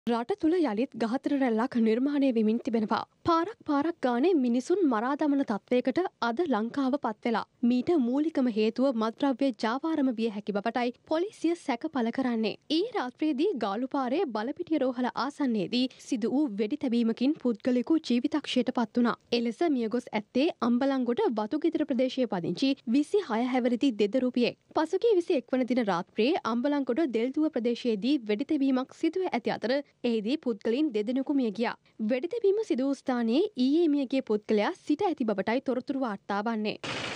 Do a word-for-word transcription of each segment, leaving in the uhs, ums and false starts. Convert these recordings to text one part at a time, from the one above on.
රට තුළ යළිත් ඝාතන රැල්ලක් නිර්මාණය වෙමින් තිබෙනවා. පාරක් පාරක් ගානේ මිනිසුන් මරා දමන තත්වයකට අද ලංකාව පත් වෙලා. මීට මූලිකම හේතුව මත්ද්‍රව්‍ය ජාවාරම විය හැකි බවටයි පොලිසිය සැක පළ කරන්නේ. ඊ රාත්‍රියේදී ගාලුපාරේ බලපිටිය රෝහල ආසන්නයේදී සිදු වූ වෙඩි තැබීමකින් පුද්ගලයෙකු ජීවිතක්ෂයට පත් වුණා. එලෙස මියගොස් ඇත්තේ අම්බලන්ගොඩ වතුගෙදර ප්‍රදේශයේ පදිංචි විසි හය හැවිරිදි දෙදරුපියෙක්. පසුගිය විසි එක් වන දින රාත්‍රියේ අම්බලන්ගොඩ දෙල්දුව ප්‍රදේශයේදී වෙඩි තැබීමක් සිදුව ඇති අතර එහිදී පුද්ගලයන් දෙදෙනෙකු මිය ගියා. වෙඩි තැබීම සිදු වූ ස්ථානයේ ඊයේ මියගිය පුද්ගලයා සිට ඇති බවටයි තොරතුරු වාර්තා වන්නේ.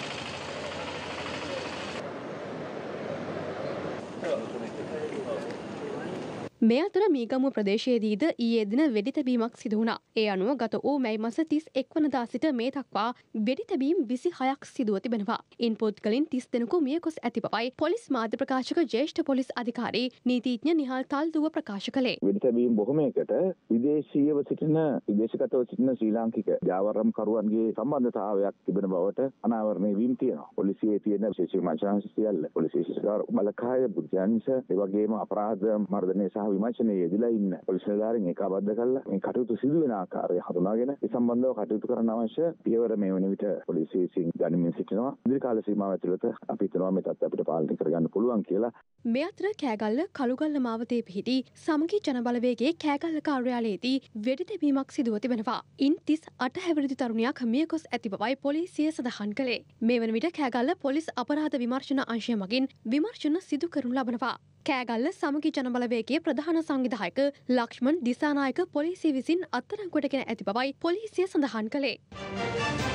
මේ අතර මීගමුව ප්‍රදේශයේදීද ඊයේ දින වෙඩි තැබීමක් සිදු වුණා. ඒ අනුව ගත වූ මැයි මාස තිස් එක් වනදා සිට මේ දක්වා වෙඩි තැබීම් විසි හයක් සිදුව තිබෙනවා. ඉන් පුද්ගලයන් තිස් දෙනෙකු මිය ගොස් ඇති බවයි පොලිස් මාධ්‍ය ප්‍රකාශක ජ්‍යෙෂ්ඨ පොලිස් අධිකාරී නීතිඥ නිහාල් තල්දුව ප්‍රකාශ කළේ. වෙඩි තැබීම් බොහොමයකට විදේශීයව සිටින විදේශගතව සිටින ශ්‍රී ලාංකික ජාවාරම් කරුවන්ගේ සම්බන්ධතාවයක් තිබෙන බවට අනාවරණය වීම තියෙනවා. පොලිසියේ තියෙන විශේෂ මාධ්‍යාංශ සියල්ල පොලිස් විශේෂ බලකාය බුද්ධාංශ ඒ වගේම අපරාධ මර්ධනය සහ විමර්ශනයේ යෙදලා ඉන්න පොලිස් නිලධාරීන් ඒකාබද්ධ කරලා මේ කටයුතු සිදු වෙන ආකාරය හඳුනාගෙන ඒ සම්බන්ධව කටයුතු කරන්න අවශ්‍ය පියවර මේ වන විට පොලිසිය විසින් ගනිමින් සිටිනවා. ඉදිරි කාල සීමාව ඇතුළත අපි හිතනවා මේ තත්ත්වය අපිට පාලනය කරගන්න පුළුවන් කියලා. මේ අතර කෑගල්ල කළුගල්ල මාවතේ පිහිටි සමගි ජනබලවේගයේ කෑගල්ල කාර්යාලයේදී වෙඩි තැබීමක් සිදුව තිබෙනවා. ඉන් තිස් අට හැවිරිදි තරුණියක් මිය ගොස් ඇති බවයි පොලිසිය සඳහන් කළේ. මේ වන විට කෑගල්ල පොලිස් අපරාධ විමර්ශන අංශය මගින් විමර්ශන සිදු කරනු ලබනවා. කෑගල්ල සමගි ජනබලවේගයේ ප්‍රධාන සංවිධායක ලක්ෂ්මන් දිසානායක පොලිසිය විසින් අත්අඩංගුවට ගෙන ඇති බවයි පොලිසිය සඳහන් කළේ.